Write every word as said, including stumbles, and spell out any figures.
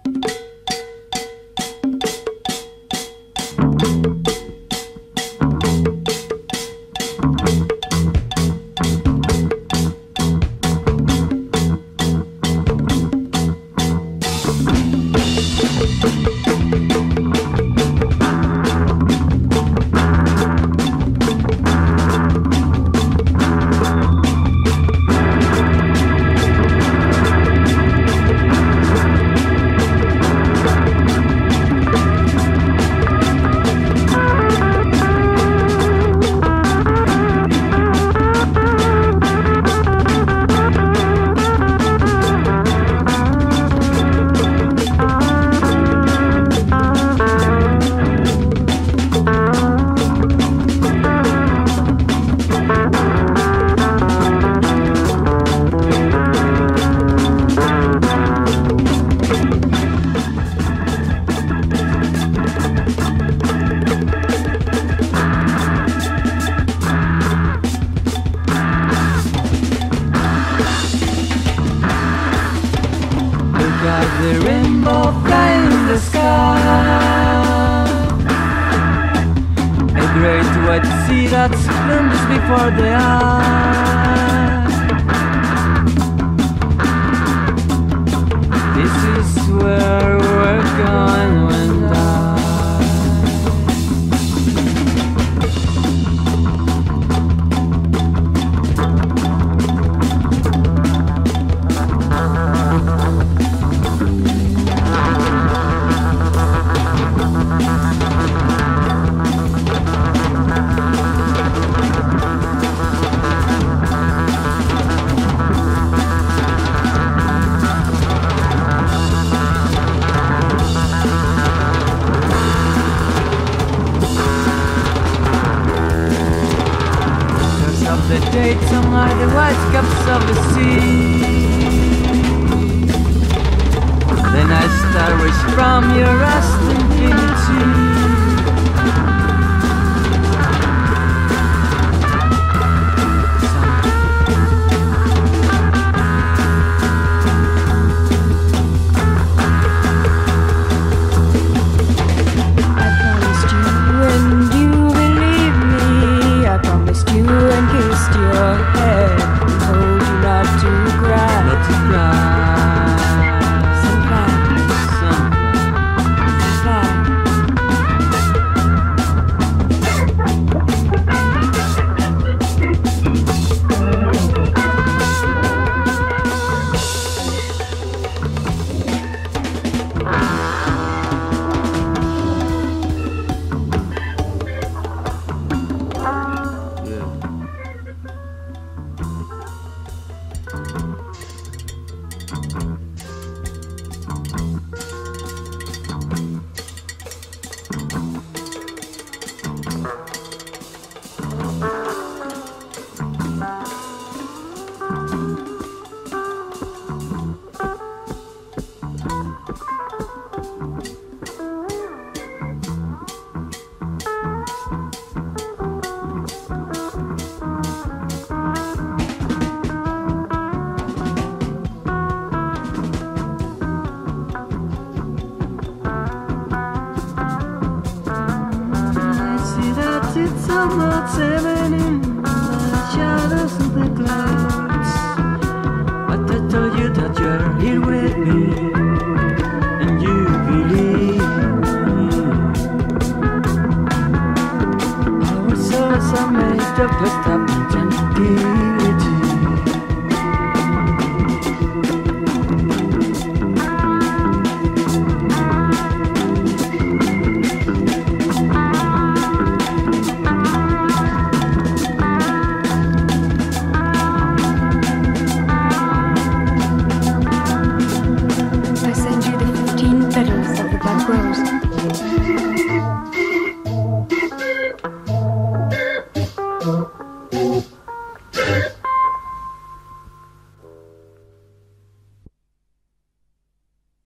The rainbow flying in the sky, a great white sea that splendors before the eye. This is where we're going when die. The dates on the white caps of the sea. The night star was from your rest infinity. It's about seven in the shadows of the clouds. But I told you that you're here with me, and you believe me. Our souls are made of rest up and tranquility. I send you the fifteen petals of the black rose.